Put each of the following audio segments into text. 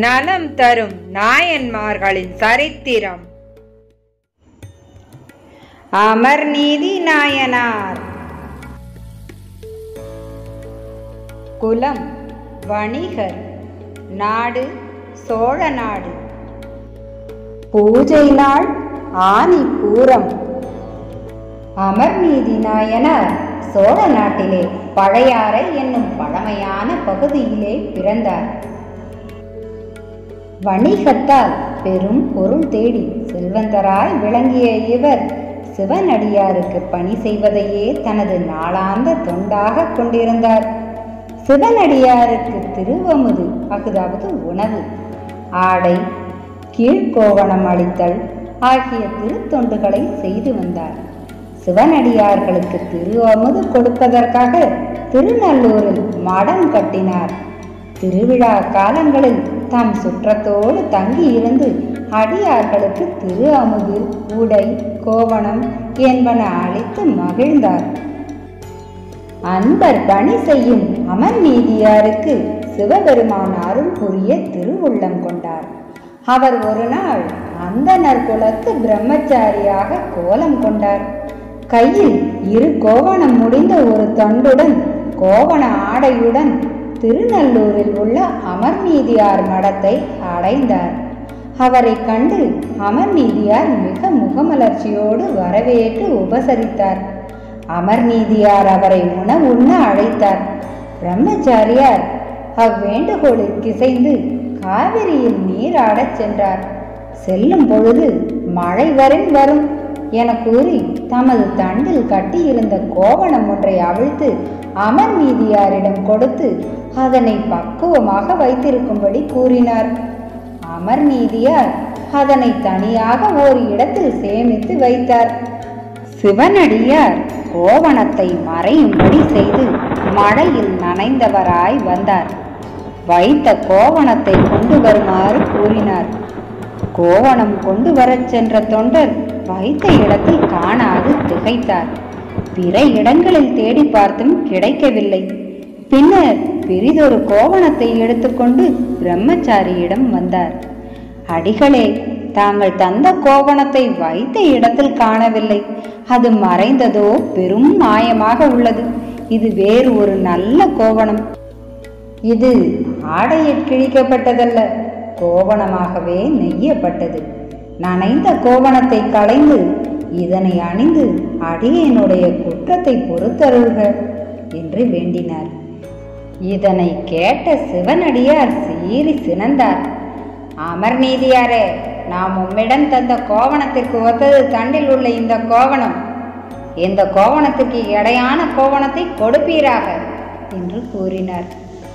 நலம் தரும் நாயன்மார்களின் சரித்திரம். அமர்நீதி நாயனார். குலம் வணிகர். நாடு சோழ நாடு. பூஜை நாள் ஆனி பூரம். அமர்நீதி நாயனார் சோழ நாட்டிலே பழையாறை என்னும் பழமையான பகுதியிலே பிறந்தார். வணிகத்தால் பெரும் பொருள் தேடி செல்வந்தராய் விளங்கிய இவர் சிவனடியாருக்கு பணி செய்வதையே தனது நாளாந்த தொண்டாக கொண்டிருந்தார். சிவனடியாருக்கு திருவமுது அதாவது உணவு, ஆடை, கீழ்கோவணம் அளித்தல் ஆகிய திருத்தொண்டுகளை செய்து வந்தார். சிவனடியார்களுக்கு திருவமுது கொடுப்பதற்காக திருநல்லூரில் மடம் கட்டினார். திருவிழா காலங்களில் தம் சுற்றத்தோடு தங்கி இருந்து அடியார்களுக்கு திரு அமுது, உடை, கோவணம் என்பன அளித்து மகிழ்ந்தார். அன்பர் பணி செய்யும் அமர்நீதியாருக்கு சிவபெருமான் அருள் புரிய திருவுள்ளம் கொண்டார். அவர் ஒரு நாள் அந்தணர் குலத்து பிரம்மச்சாரியாக கோலம் கொண்டார். கையில் 2 கோவணம் முடிந்த ஒரு தண்டுடன் கோவண ஆடையுடன் திருநல்லூரில் உள்ள அமர்நீதியார் மடத்தை அடைந்தார். அவரை கண்டு அமர்நீதியார் மிக முகமலர்ச்சியோடு வரவேற்று உபசரித்தார். அமர்நீதியார் அவரை உண்ண அழைத்தார். பிரம்மச்சாரியார் அவ்வேண்டுகோளில் கிசைந்து காவிரியில் நீராடச் சென்றார். செல்லும் பொழுது மழை வரும் என கூறி தமது தண்டில் கட்டியிருந்த கோவணம் ஒன்றை அவிழ்த்து அமர்நீதியாரிடம் கொடுத்து அதனை பக்குவமாக வைத்திருக்கும்படி கூறினார். அமர்நீதியார் அதனை தனியாக ஓர் இடத்தில் சேமித்து வைத்தார். சிவனடியார் கோவணத்தை மறையும்படி செய்து மழையில் நனைந்தவராய் வந்தார். வைத்த கோவணத்தை கொண்டு வருமாறு கூறினார். கோவணம் கொண்டு வரச் சென்ற தொண்டர் வைத்த இடத்தில் காணாது திகைத்தார். பிற இடங்களில் தேடி பார்த்தும் கிடைக்கவில்லை. பின்னர் பெரிதொரு கோவணத்தை எடுத்துக்கொண்டு பிரம்மச்சாரியிடம் வந்தார். அடிகளே, தாங்கள் தந்த கோவணத்தை வைத்த இடத்தில் காணவில்லை. அது மறைந்ததோ பெரும் மாயமாக உள்ளது. இது வேறு ஒரு நல்ல கோவணம். இது ஆடையில் கிழிக்கப்பட்டதல்ல, கோவணமாகவே நெய்யப்பட்டது. நனைந்த கோவணத்தை களைந்து இதனை அணிந்து அடியேனுடைய குற்றத்தை பொறுத்தருள்க என்று வேண்டினார். இதனை கேட்ட சிவனடியார் சீறி சினந்தார். அமர்நீதியாரே, நாம் உம்மிடம் தந்த கோவணத்திற்கு ஒத்தது தண்டில் உள்ள இந்த கோவணம். இந்த கோவணத்துக்கு எடையான கோவணத்தை கொடுப்பீராக என்று கூறினார்.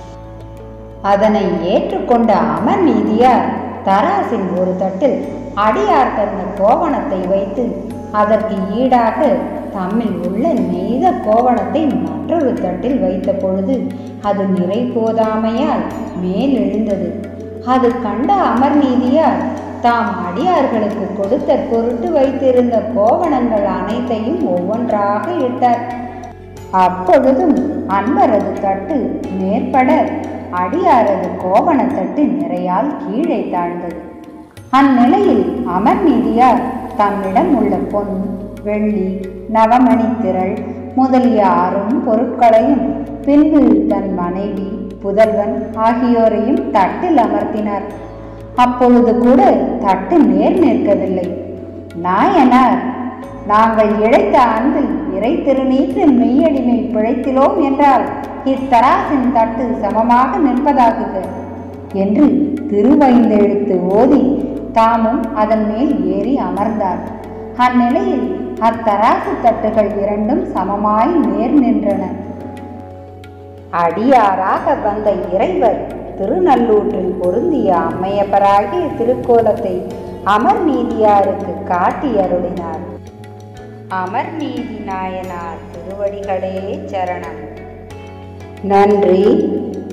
அதனை ஏற்றுக்கொண்ட அமர்நீதியார் தராசின் ஒரு தட்டில் அடியார் தந்த கோவணத்தை வைத்து அதற்கு ஈடாக தம்மில் உள்ள நெய்த கோவணத்தை மற்றொரு தட்டில் வைத்த பொழுது அது நிறை போதாமையால் மேல் எழுந்தது. அது கண்ட அமர்நீதியார் தாம் அடியார்களுக்கு கொடுத்த பொருட்டு வைத்திருந்த கோவணங்கள் அனைத்தையும் ஒவ்வொன்றாக இட்டார். அப்பொழுதும் அன்பரது தட்டு மேற்பட அடியாரது கோவணத்தட்டு நிறையால் கீழே தாழ்ந்தது. அந்நிலையில் அமர்நீதியார் தம்மிடம் உள்ள பொன், வெள்ளி, நவமணி திரள் முதலிய 6 பொருட்களையும் பின்பு தன் மனைவி, புதல்வன் ஆகியோரையும் தட்டில் அமர்த்தினார். அப்பொழுது கூட தட்டு நேர் நிற்கவில்லை. நாயனார், நாங்கள் இழைத்த அன்பில் இறை திருநீற்று மெய்யடிமை பிழைத்திலோம் என்றால் இத்தராசின் தட்டு சமமாக நிற்பதாகுக என்று திருவைந்தெழுத்து ஓதி தாமும் அதன் மேல் ஏறி அமர்ந்தார். அந்நிலையில் அத்தராசு தட்டுகள் 2ம் சமமாய் நேர் நின்றன. அடியாராக வந்த இறைவர் திருநல்லூற்றில் பொருந்திய அம்மையப்பராகிய திருக்கோலத்தை அமர்நீதியாருக்கு காட்டி அருளினார். அமர்நீதி நாயனார் திருவடிகளே சரணம். நன்றி.